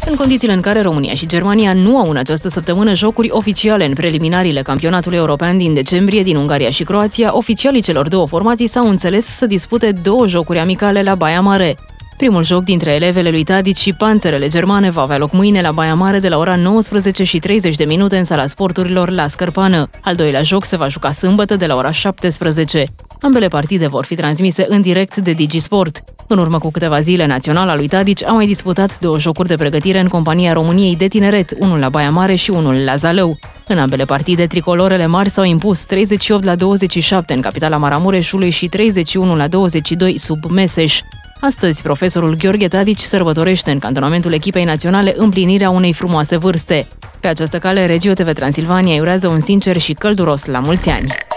În condițiile în care România și Germania nu au în această săptămână jocuri oficiale în preliminariile campionatului european din decembrie din Ungaria și Croația, oficialii celor două formații s-au înțeles să dispute două jocuri amicale la Baia Mare. Primul joc dintre elevele lui Tadic și panțerele germane va avea loc mâine la Baia Mare de la ora 19:30 în sala sporturilor la Scărpană. Al doilea joc se va juca sâmbătă de la ora 17. Ambele partide vor fi transmise în direct de DigiSport. În urmă cu câteva zile, naționala lui Tadic a mai disputat două jocuri de pregătire în compania României de tineret, unul la Baia Mare și unul la Zalău. În ambele partide, tricolorele mari s-au impus 38-27 în capitala Maramureșului și 31-22 sub Meseș. Astăzi, profesorul Gheorghe Tadic sărbătorește în cantonamentul echipei naționale împlinirea unei frumoase vârste. Pe această cale, Regio TV Transilvania îi urează un sincer și călduros la mulți ani!